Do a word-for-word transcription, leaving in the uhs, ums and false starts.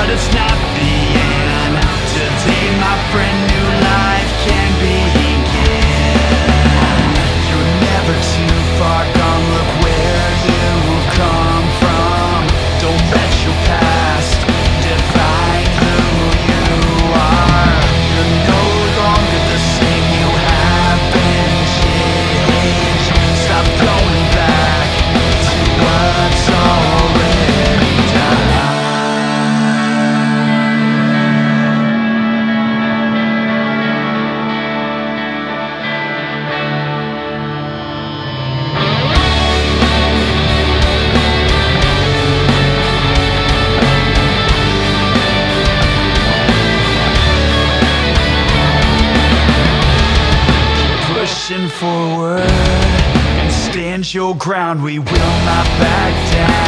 but it's not the end. Today, my friend, new life can begin. You're never too far gone, look where you've come from. Don't let your past define who you are. You're no longer the same, you have been changed. Stop going back to what's already done. Pushing forward and stand your ground, we will not back down.